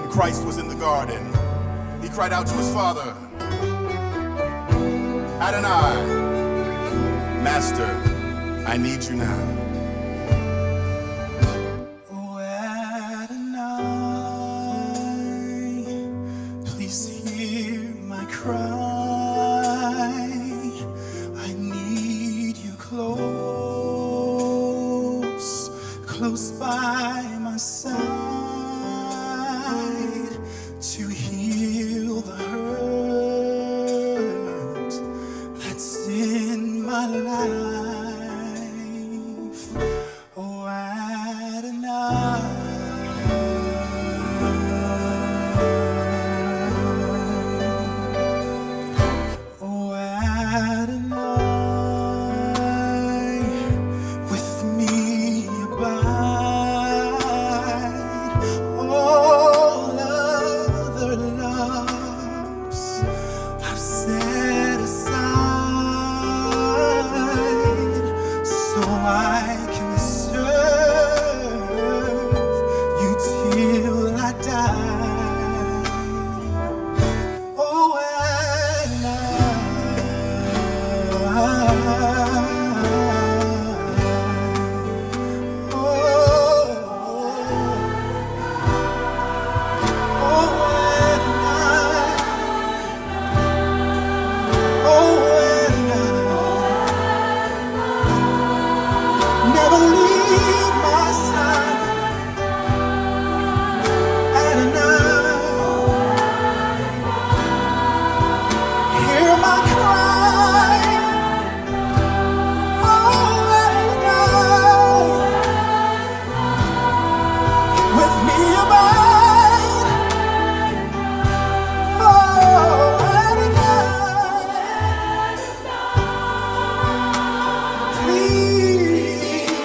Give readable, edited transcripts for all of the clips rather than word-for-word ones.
When Christ was in the garden, he cried out to his Father, Adonai, Master, I need you now. Oh, Adonai, please hear my cry. I need you close, close by my side to heal the hurt that's in my life. Oh, Adonai, oh, Adonai, with me abide. All other loves I've set aside so I can serve you till I die. Oh, never leave my side, Adonai. Hear my cry, oh, Adonai. With me abide, oh, Adonai. Please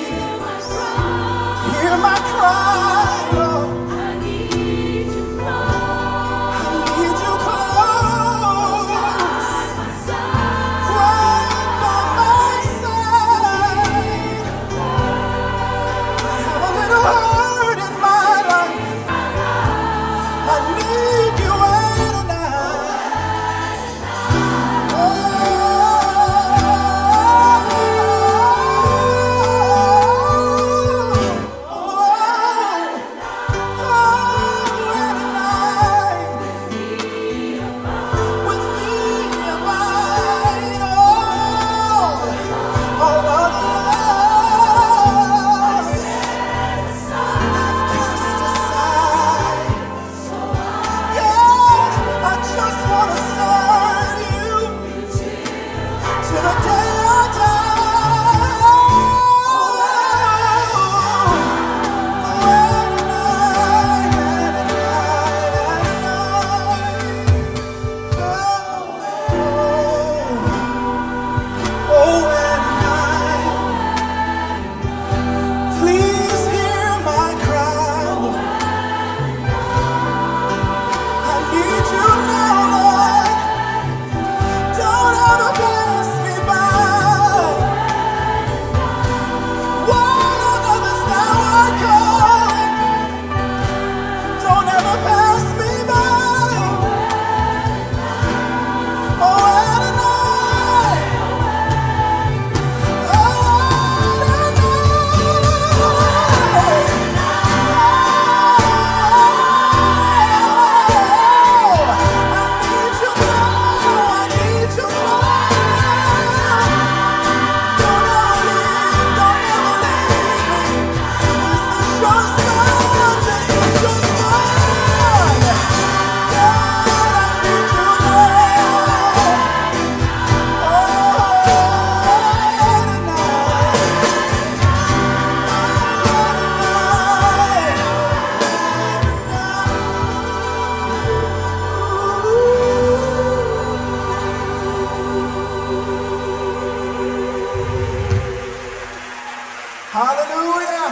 hear my cry, oh. I need you close, right by my side. I have a little hurt in my life. I need you, hallelujah.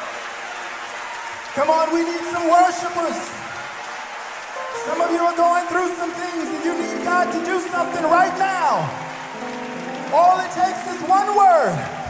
Come on, we need some worshipers. Some of you are going through some things and you need God to do something right now. All it takes is one word.